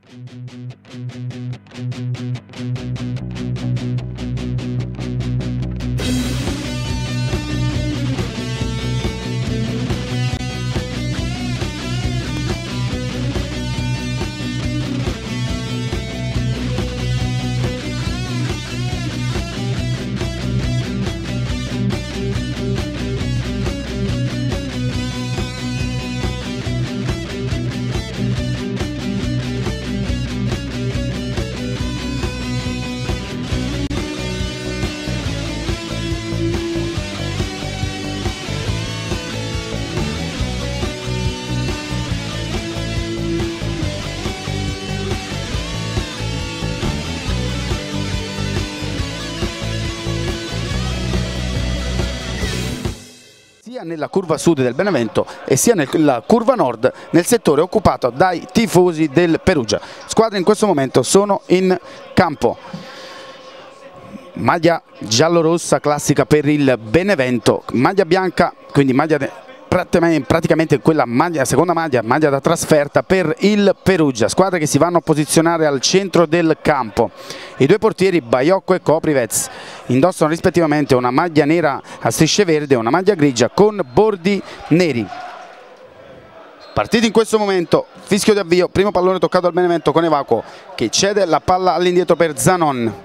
Nella curva sud del Benevento e sia nella curva nord nel settore occupato dai tifosi del Perugia. Squadre in questo momento sono in campo. Maglia giallorossa classica per il Benevento, maglia bianca, quindi maglia praticamente quella maglia, seconda maglia da trasferta per il Perugia. Squadre che si vanno a posizionare al centro del campo. I due portieri Baiocco e Koprivec indossano rispettivamente una maglia nera a strisce verde e una maglia grigia con bordi neri. Partiti in questo momento, fischio di avvio, primo pallone toccato al Benevento con Evacuo che cede la palla all'indietro per Zanon.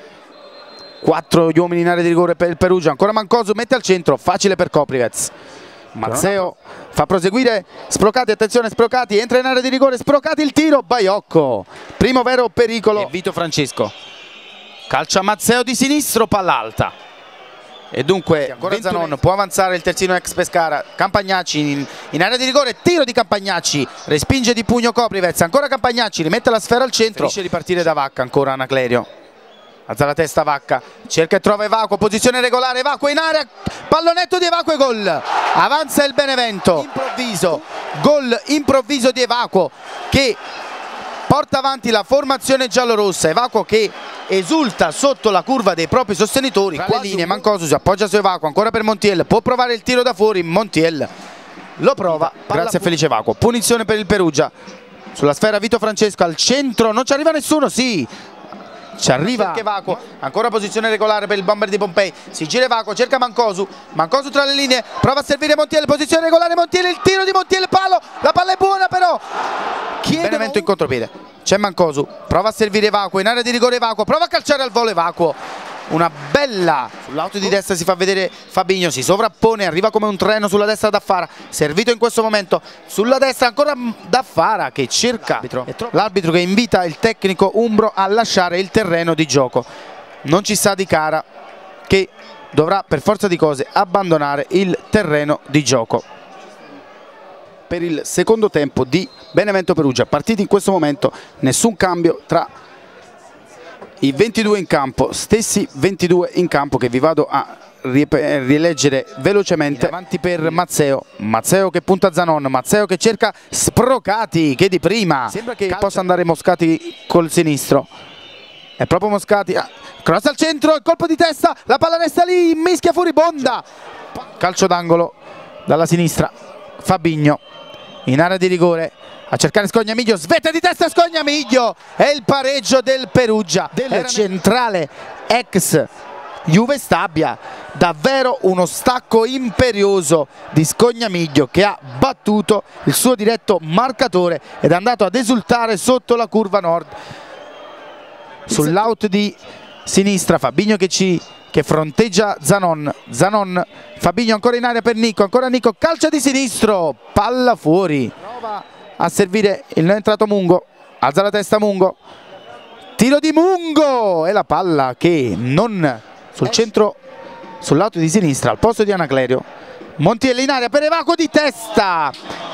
4 gli uomini in area di rigore per il Perugia, ancora Mancosu, mette al centro, facile per Koprivec. Mazzeo fa proseguire Sprocati, attenzione Sprocati, entra in area di rigore, Sprocati il tiro, Baiocco, primo vero pericolo, e Vito Francesco calcia Mazzeo di sinistro, palla alta e dunque ancora Zanon, può avanzare il terzino ex Pescara. Campagnacci in area di rigore, tiro di Campagnacci, respinge di pugno Koprivec, ancora Campagnacci, rimette la sfera al centro, finisce di partire da Vacca, ancora Anaclerio. Alza la testa Vacca, cerca e trova Evacuo, posizione regolare, Evacuo in area, pallonetto di Evacuo e gol. Avanza il Benevento, improvviso, gol improvviso di Evacuo che porta avanti la formazione giallorossa. Evacuo che esulta sotto la curva dei propri sostenitori. Qua linee, Mancosu si appoggia su Evacuo, ancora per Montiel, può provare il tiro da fuori, Montiel lo prova, grazie a Felice Evacuo. Punizione per il Perugia, sulla sfera Vito Francesco al centro, non ci arriva nessuno, sì! Ci arriva Evacuo, ancora posizione regolare per il bomber di Pompei, si gira Evacuo, cerca Mancosu, Mancosu tra le linee, prova a servire Montiel, posizione regolare Montiel, il tiro di Montiel, palo, la palla è buona però, Benevento in contropiede, c'è Mancosu, prova a servire Evacuo, in area di rigore Evacuo, prova a calciare al volo Evacuo, una bella, sull'auto di destra si fa vedere Fabinho, si sovrappone, arriva come un treno sulla destra Daffara, servito in questo momento sulla destra ancora Daffara che cerca l'arbitro che invita il tecnico umbro a lasciare il terreno di gioco. Non ci sa Di Cara che dovrà per forza di cose abbandonare il terreno di gioco. Per il secondo tempo di Benevento Perugia, partiti in questo momento, nessun cambio tra i 22 in campo, stessi 22 in campo che vi vado a rileggere velocemente. Avanti per Mazzeo, Mazzeo che punta Zanon, Mazzeo che cerca Sprocati che di prima sembra che possa andare Moscati col sinistro, è proprio Moscati, cross al centro, il colpo di testa, la palla resta lì, mischia furibonda, calcio d'angolo dalla sinistra, Fabinho in area di rigore a cercare Scognamiglio, svetta di testa Scognamiglio, è il pareggio del Perugia, del centrale ex Juve Stabia. Davvero uno stacco imperioso di Scognamiglio che ha battuto il suo diretto marcatore ed è andato ad esultare sotto la curva nord. Sull'out di sinistra Fabinho che fronteggia Zanon, Fabinho ancora in area per Nico, ancora Nico, calcia di sinistro, palla fuori. Prova a servire il non entrato Mungo, alza la testa Mungo, tiro di Mungo e la palla che non sul centro, sul lato di sinistra al posto di Anaclerio. Montiel in area per Evacuo di testa,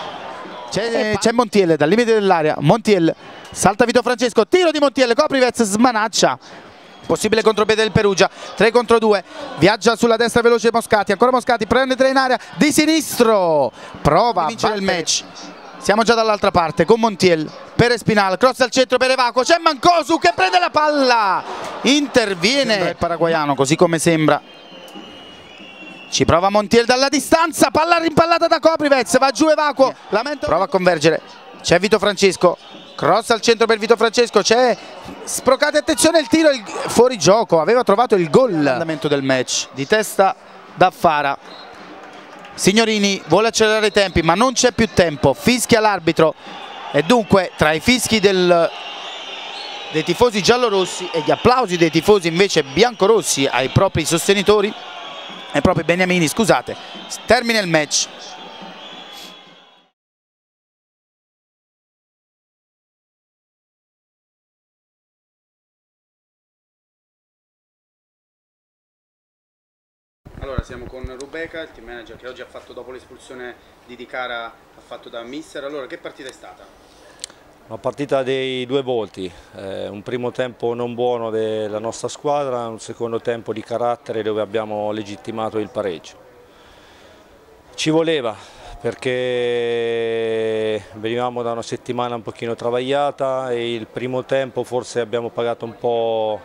c'è Montiel dal limite dell'area, Montiel salta Vito Francesco, tiro di Montiel, Koprivec smanaccia, possibile contropiede del Perugia, 3 contro 2, viaggia sulla destra veloce Moscati, ancora Moscati, prende 3 in area di sinistro, prova a vincere il match. Siamo già dall'altra parte con Montiel per Espinal, cross al centro per Evacuo, c'è Mancosu che prende la palla, interviene il paraguaiano così come sembra, ci prova Montiel dalla distanza, palla rimpallata da Koprivec, va giù Evacuo, prova a convergere, c'è Vito Francesco, cross al centro per Vito Francesco, c'è Sprocati, attenzione il tiro, fuori gioco, aveva trovato il gol. L'andamento del match di testa da Fara. Signorini vuole accelerare i tempi ma non c'è più tempo, fischia l'arbitro e dunque tra i fischi dei tifosi giallorossi e gli applausi dei tifosi invece biancorossi ai propri sostenitori, ai propri beniamini, scusate, termina il match. Allora siamo con Rubeca, il team manager che oggi ha fatto, dopo l'espulsione di Di Cara, ha fatto da mister. Allora, che partita è stata? Una partita dei due volti, un primo tempo non buono della nostra squadra, un secondo tempo di carattere dove abbiamo legittimato il pareggio. Ci voleva perché venivamo da una settimana un pochino travagliata e il primo tempo forse abbiamo pagato un po'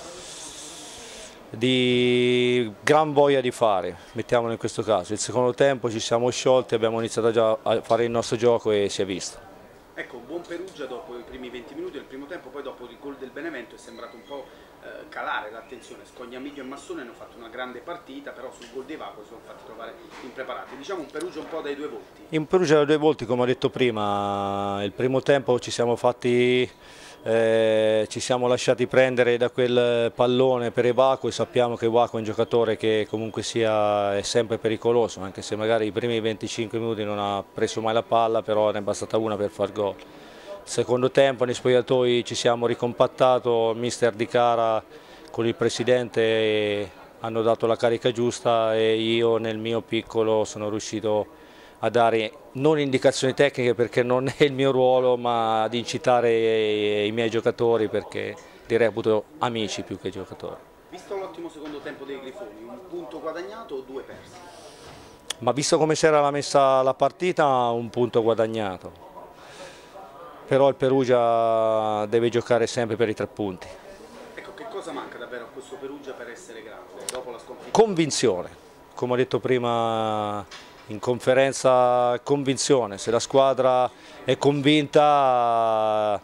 di gran voglia di fare, mettiamolo in questo caso. Il secondo tempo ci siamo sciolti, abbiamo iniziato già a fare il nostro gioco e si è visto. Ecco, buon Perugia dopo i primi 20 minuti del primo tempo, poi dopo il gol del Benevento è sembrato un po' calare l'attenzione. Scognamiglio e Massone hanno fatto una grande partita, però sul gol dei Vago si sono fatti trovare impreparati. Diciamo un Perugia un po' dai due volti. In Perugia dai due volti, come ho detto prima, il primo tempo ci siamo lasciati prendere da quel pallone per Evaco e sappiamo che Evaco è un giocatore che comunque è sempre pericoloso, anche se magari i primi 25 minuti non ha preso mai la palla, però ne è bastata una per far gol. Secondo tempo nei spogliatoi ci siamo ricompattato, il mister Di Cara con il presidente hanno dato la carica giusta e io nel mio piccolo sono riuscito a dare non indicazioni tecniche perché non è il mio ruolo, ma ad incitare i miei giocatori perché li reputo amici più che giocatori. Visto l'ottimo secondo tempo dei Grifoni, un punto guadagnato o due persi? Ma visto come si era messa la partita, un punto guadagnato. Però il Perugia deve giocare sempre per i 3 punti. Ecco, che cosa manca davvero a questo Perugia per essere grande dopo la sconfitta? Convinzione, come ho detto prima in conferenza, convinzione. Se la squadra è convinta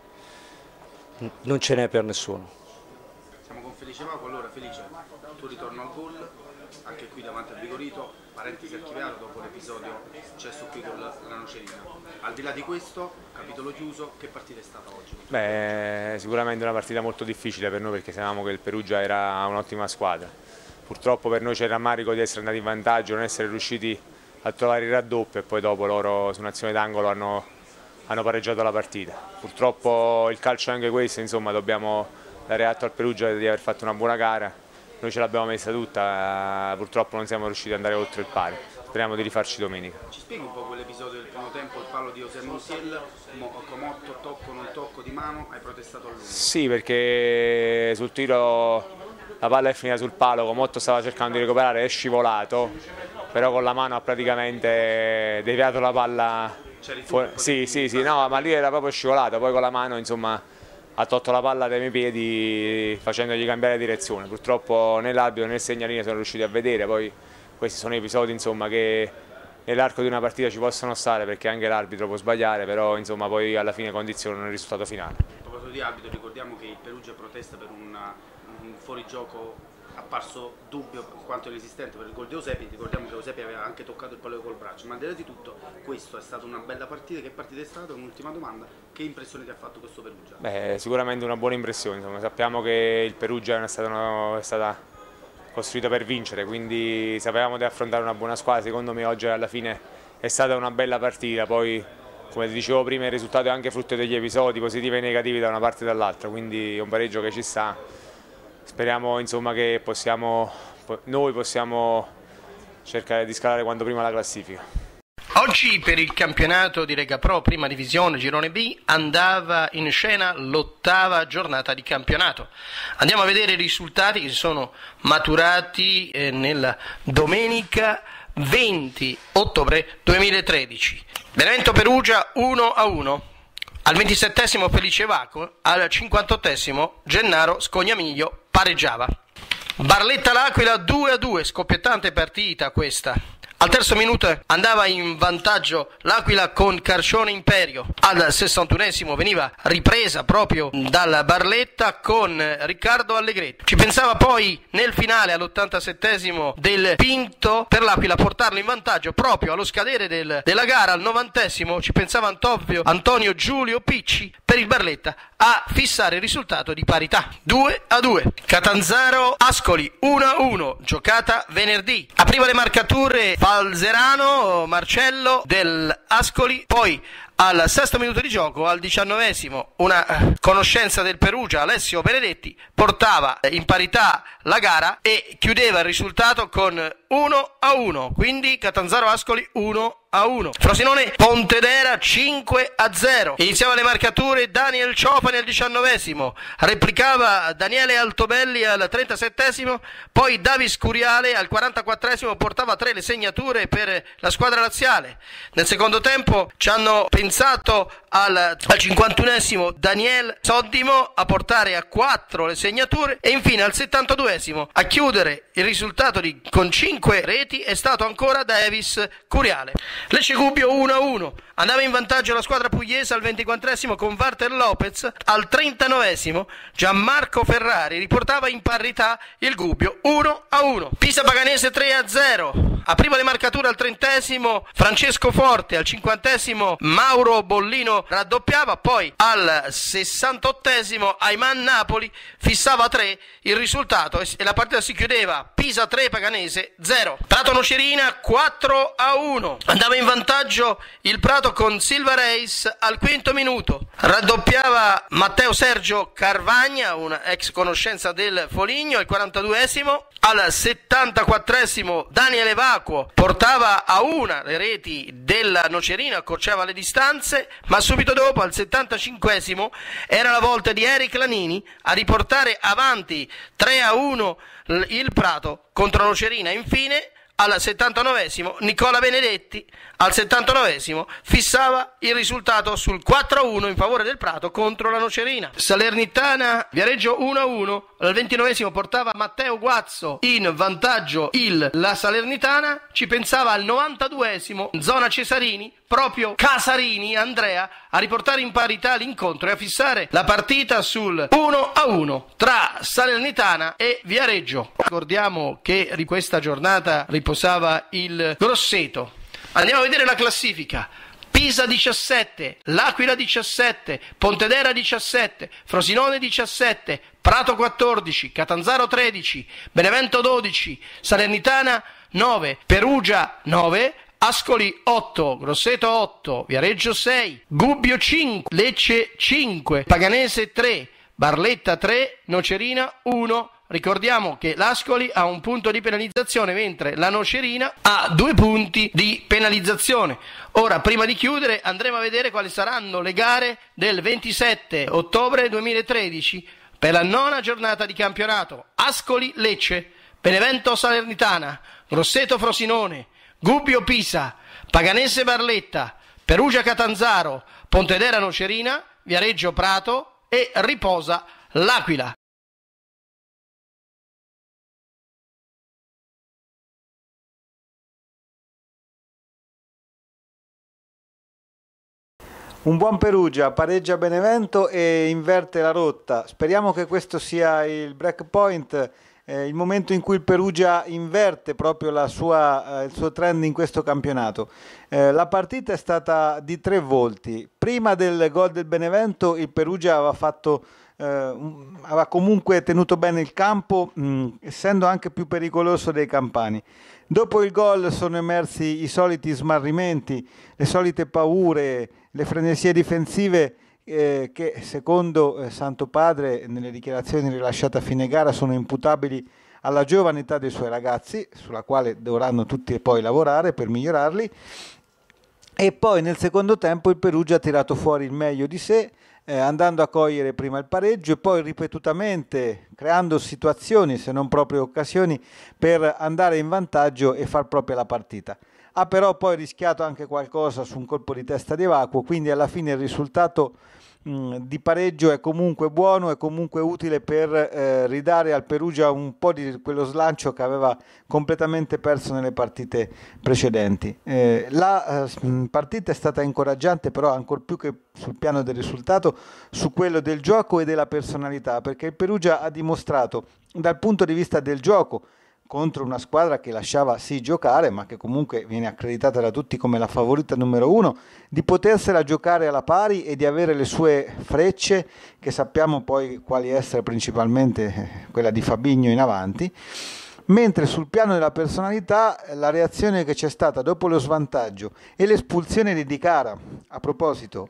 non ce n'è per nessuno. Siamo con Felice Vaco. Allora Felice, tu ritorno al gol, anche qui davanti al Vigorito, parentesi archiviato dopo l'episodio successo qui con la Nocerina. Al di là di questo, capitolo chiuso, che partita è stata oggi? Beh, sicuramente una partita molto difficile per noi perché sapevamo che il Perugia era un'ottima squadra. Purtroppo per noi c'è il rammarico di essere andati in vantaggio, non essere riusciti a trovare il raddoppio e poi dopo loro su un'azione d'angolo hanno pareggiato la partita. Purtroppo il calcio è anche questo, insomma dobbiamo dare atto al Perugia di aver fatto una buona gara, noi ce l'abbiamo messa tutta, purtroppo non siamo riusciti ad andare oltre il pari, speriamo di rifarci domenica. Ci spieghi un po' quell'episodio del primo tempo, il palo di José Montiel, Comotto, tocco, non tocco di mano, hai protestato a lungo? Sì, perché sul tiro la palla è finita sul palo, Comotto stava cercando di recuperare, è scivolato, però con la mano ha praticamente deviato la palla fuori. Sì, no, ma lì era proprio scivolato, poi con la mano insomma ha tolto la palla dai miei piedi facendogli cambiare direzione. Purtroppo né l'arbitro né il segnalino sono riusciti a vedere, poi questi sono episodi insomma che nell'arco di una partita ci possono stare perché anche l'arbitro può sbagliare, però insomma poi alla fine condizionano il risultato finale. A proposito di arbitro, ricordiamo che il Perugia protesta per un fuorigioco apparso dubbio quanto inesistente per il gol di Eusebi. Ricordiamo che Eusebi aveva anche toccato il pallone col braccio, ma al di là di tutto questo è stata una bella partita. Che partita è stata? Un'ultima domanda, che impressione ti ha fatto questo Perugia? Beh, sicuramente una buona impressione, insomma. Sappiamo che il Perugia è stata costruita per vincere, quindi sapevamo di affrontare una buona squadra. Secondo me oggi alla fine è stata una bella partita, poi come ti dicevo prima il risultato è anche frutto degli episodi positivi e negativi da una parte e dall'altra, quindi è un pareggio che ci sta. Speriamo insomma che noi possiamo cercare di scalare quanto prima la classifica. Oggi per il campionato di Lega Pro Prima Divisione Girone B andava in scena l'8ª giornata di campionato. Andiamo a vedere i risultati che si sono maturati nella domenica 20 ottobre 2013. Benevento Perugia 1-1. Al 27esimo Felice Vaco, al 58esimo Gennaro Scognamiglio pareggiava. Barletta L'Aquila 2-2, scoppiettante partita questa. Al terzo minuto andava in vantaggio l'Aquila con Carcione Imperio. Al 61esimo veniva ripresa proprio dalla Barletta con Riccardo Allegretti. Ci pensava poi nel finale all'87esimo del Pinto per l'Aquila portarlo in vantaggio proprio allo scadere della gara. Al 90esimo ci pensava Antonio Giulio Picci per il Barletta a fissare il risultato di parità 2-2. Catanzaro Ascoli 1-1, giocata venerdì. Apriva le marcature Falzerano Marcello del Ascoli, poi al sesto minuto di gioco, al 19esimo, una conoscenza del Perugia, Alessio Benedetti, portava in parità la gara e chiudeva il risultato con 1-1, quindi Catanzaro Ascoli 1-1. Frosinone Pontedera 5-0. Iniziava le marcature Daniel Ciofani al 19esimo, replicava Daniele Altobelli al 37esimo, poi Davis Curiale al 44esimo portava 3 le segnature per la squadra laziale. Nel secondo tempo ci hanno pensato al 51esimo Daniel Soddimo a portare a 4 le segnature e infine al 72esimo a chiudere il risultato con 5 reti è stato ancora Davis Curiale. Lecce Gubbio 1-1, andava in vantaggio la squadra pugliese al 24esimo con Walter Lopez, al 39esimo Gianmarco Ferrari riportava in parità il Gubbio 1-1. Pisa Paganese 3-0, apriva le marcature al 30esimo Francesco Forte, al 50esimo Mauro Bollino raddoppiava, poi al 68esimo Ayman Napoli fissava 3 il risultato e la partita si chiudeva Pisa 3 Paganese 0. Prato Nocerina 4-1, andava in vantaggio il Prato con Silva Reis al quinto minuto, raddoppiava Matteo Sergio Carvagna, una ex conoscenza del Foligno, al 42esimo. Al 74esimo Daniele Vacuo portava a 1 le reti della Nocerina, accorciava le distanze, ma subito dopo al 75esimo era la volta di Eric Lanini a riportare avanti 3-1 il Prato contro Nocerina. Infine al 79esimo Nicola Benedetti al 79esimo fissava il risultato sul 4-1 in favore del Prato contro la Nocerina. Salernitana Viareggio 1-1, al 29esimo portava Matteo Guazzo in vantaggio la Salernitana, ci pensava al 92esimo zona Cesarini, proprio Casarini Andrea a riportare in parità l'incontro e a fissare la partita sul 1-1 tra Salernitana e Viareggio. Ricordiamo che di questa giornata riposava il Grosseto. Andiamo a vedere la classifica. Pisa 17, L'Aquila 17, Pontedera 17, Frosinone 17, Prato 14, Catanzaro 13, Benevento 12, Salernitana 9, Perugia 9, Ascoli 8, Grosseto 8, Viareggio 6, Gubbio 5, Lecce 5, Paganese 3, Barletta 3, Nocerina 1. Ricordiamo che l'Ascoli ha 1 punto di penalizzazione mentre la Nocerina ha 2 punti di penalizzazione. Ora, prima di chiudere, andremo a vedere quali saranno le gare del 27 ottobre 2013 per la 9ª giornata di campionato. Ascoli Lecce, Benevento Salernitana, Grosseto Frosinone, Gubbio Pisa, Paganese Barletta, Perugia Catanzaro, Pontedera Nocerina, Viareggio Prato e riposa l'Aquila. Un buon Perugia, pareggia Benevento e inverte la rotta. Speriamo che questo sia il break point, il momento in cui il Perugia inverte proprio il suo trend in questo campionato. La partita è stata di 3 volti. Prima del gol del Benevento il Perugia aveva comunque tenuto bene il campo, essendo anche più pericoloso dei campani. Dopo il gol sono emersi i soliti smarrimenti, le solite paure, le frenesie difensive che secondo Santo Padre nelle dichiarazioni rilasciate a fine gara sono imputabili alla giovane età dei suoi ragazzi, sulla quale dovranno tutti poi lavorare per migliorarli. E poi nel secondo tempo il Perugia ha tirato fuori il meglio di sé, andando a cogliere prima il pareggio e poi ripetutamente creando situazioni, se non proprio occasioni, per andare in vantaggio e far propria la partita. Ha però poi rischiato anche qualcosa su un colpo di testa di Vacuo, quindi alla fine il risultato di pareggio è comunque buono, è comunque utile per ridare al Perugia un po' di quello slancio che aveva completamente perso nelle partite precedenti. La partita è stata incoraggiante, però ancor più che sul piano del risultato, su quello del gioco e della personalità, perché il Perugia ha dimostrato dal punto di vista del gioco, contro una squadra che lasciava sì giocare, ma che comunque viene accreditata da tutti come la favorita numero uno, di potersela giocare alla pari e di avere le sue frecce, che sappiamo poi quali essere, principalmente quella di Fabinho in avanti. Mentre sul piano della personalità la reazione che c'è stata dopo lo svantaggio e l'espulsione di Di Cara, a proposito,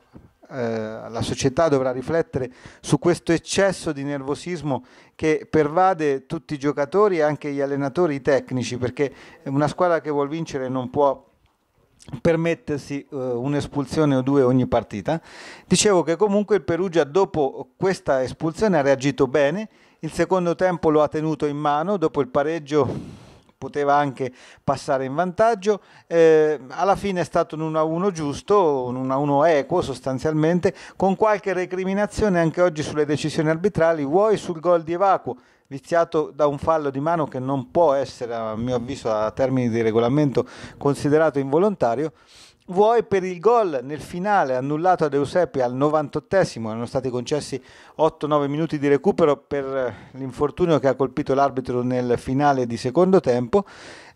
la società dovrà riflettere su questo eccesso di nervosismo che pervade tutti i giocatori e anche gli allenatori tecnici, perché una squadra che vuol vincere non può permettersi un'espulsione o due ogni partita. Dicevo che comunque il Perugia dopo questa espulsione ha reagito bene, il secondo tempo lo ha tenuto in mano, dopo il pareggio poteva anche passare in vantaggio, alla fine è stato un 1-1 giusto, un 1-1 equo sostanzialmente, con qualche recriminazione anche oggi sulle decisioni arbitrali, vuoi sul gol di Evacuo, viziato da un fallo di mano che non può essere, a mio avviso, a termini di regolamento considerato involontario, vuoi per il gol nel finale annullato ad Eusebio al 98esimo, erano stati concessi 8-9 minuti di recupero per l'infortunio che ha colpito l'arbitro nel finale di secondo tempo,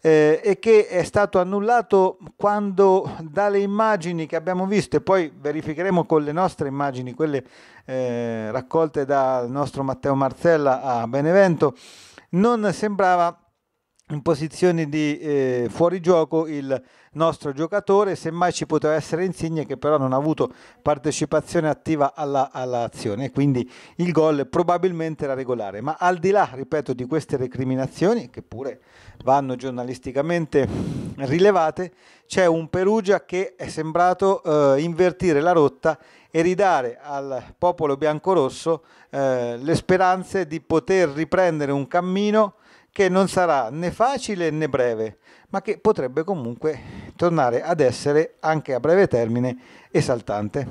e che è stato annullato quando dalle immagini che abbiamo visto, e poi verificheremo con le nostre immagini, quelle raccolte dal nostro Matteo Marzella a Benevento, non sembrava in posizioni di fuorigioco il nostro giocatore, semmai ci poteva essere Insigne che però non ha avuto partecipazione attiva all'azione, quindi il gol probabilmente era regolare. Ma al di là, ripeto, di queste recriminazioni, che pure vanno giornalisticamente rilevate, c'è un Perugia che è sembrato invertire la rotta e ridare al popolo biancorosso le speranze di poter riprendere un cammino che non sarà né facile né breve, ma che potrebbe comunque tornare ad essere, anche a breve termine, esaltante.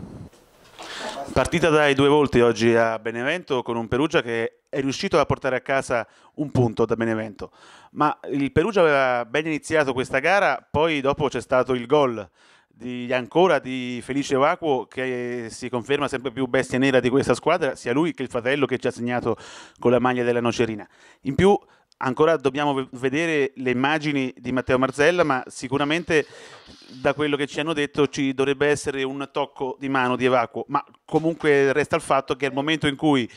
Partita dai due volti oggi a Benevento, con un Perugia che è riuscito a portare a casa un punto da Benevento, ma il Perugia aveva ben iniziato questa gara, poi dopo c'è stato il gol di Felice Evacuo, che si conferma sempre più bestia nera di questa squadra, sia lui che il fratello che ci ha segnato con la maglia della Nocerina. In più ancora dobbiamo vedere le immagini di Matteo Marzella, ma sicuramente da quello che ci hanno detto ci dovrebbe essere un tocco di mano di Evacuo, ma comunque resta il fatto che al momento in cui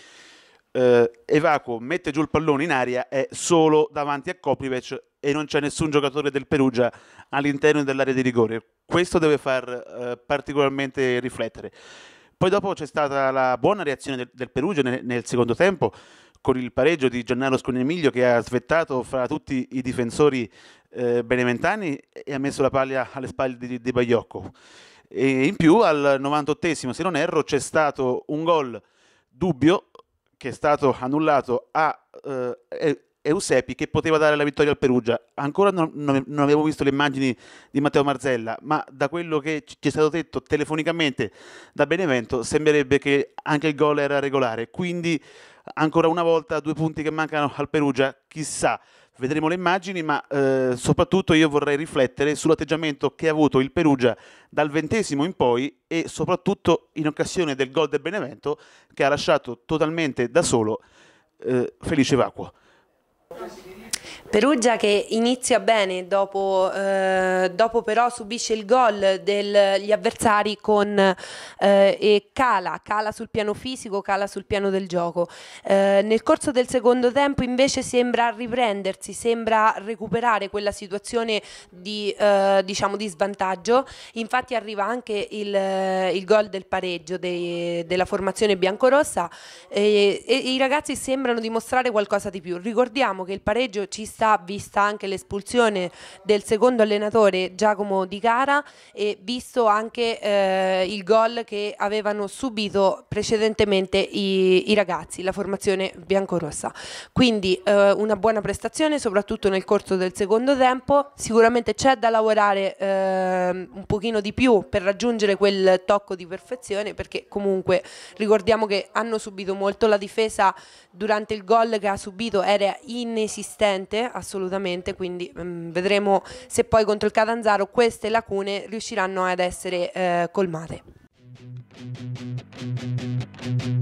Evacuo mette giù il pallone in aria è solo davanti a Koprivic e non c'è nessun giocatore del Perugia all'interno dell'area di rigore. Questo deve far particolarmente riflettere. Poi dopo c'è stata la buona reazione del Perugia nel secondo tempo, con il pareggio di Gennaro Scognamiglio che ha svettato fra tutti i difensori beneventani e ha messo la palla alle spalle di Baiocco. E in più al 98esimo, se non erro, c'è stato un gol dubbio che è stato annullato a Eusepi, che poteva dare la vittoria al Perugia. Ancora non avevo visto le immagini di Matteo Marzella, ma da quello che ci è stato detto telefonicamente da Benevento sembrerebbe che anche il gol era regolare, quindi ancora una volta 2 punti che mancano al Perugia. Chissà, vedremo le immagini, ma soprattutto io vorrei riflettere sull'atteggiamento che ha avuto il Perugia dal 20esimo in poi e soprattutto in occasione del gol del Benevento, che ha lasciato totalmente da solo Felice Evacuo. Perugia che inizia bene, dopo però subisce il gol degli avversari e cala sul piano fisico, cala sul piano del gioco. Nel corso del secondo tempo invece sembra riprendersi, sembra recuperare quella situazione di svantaggio. Infatti arriva anche il gol del pareggio della formazione biancorossa e i ragazzi sembrano dimostrare qualcosa di più. Ricordiamo che il pareggio ci vista anche l'espulsione del secondo allenatore Giacomo Di Cara e visto anche il gol che avevano subito precedentemente i ragazzi, la formazione biancorossa. Quindi una buona prestazione soprattutto nel corso del secondo tempo. Sicuramente c'è da lavorare un pochino di più per raggiungere quel tocco di perfezione, perché comunque ricordiamo che hanno subito molto, la difesa durante il gol che ha subito era inesistente assolutamente, quindi vedremo se poi contro il Catanzaro queste lacune riusciranno ad essere colmate.